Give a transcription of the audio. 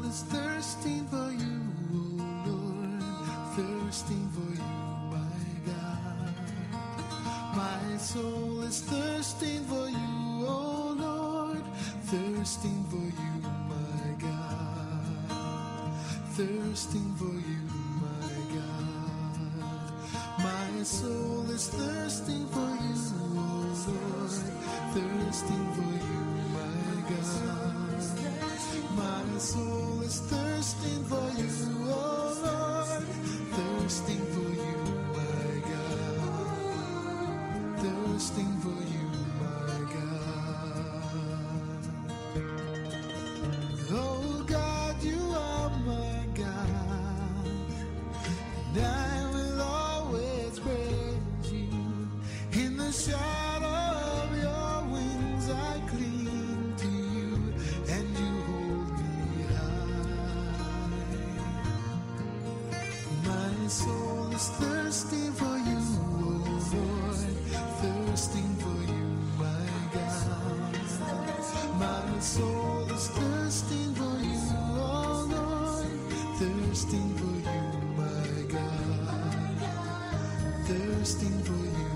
is thirsting for you, oh Lord, thirsting for you, my God. My soul is thirsting for you, oh Lord, thirsting for you, my God. Thirsting for you, my God. My soul is thirsting for you, oh Lord, thirsting for you, my God. My soul is thirsting for you, oh Lord, thirsting for you, my God. Thirsting for you, my God. Oh God, you are my God, and I will always praise you. In the shadow of your wings I cling to you, and you hold me high. My soul is thirsting for you, oh Lord, thirsting for you, my God. My soul is thirsting for you, oh Lord, thirsting for you, my God. Thirsting for you.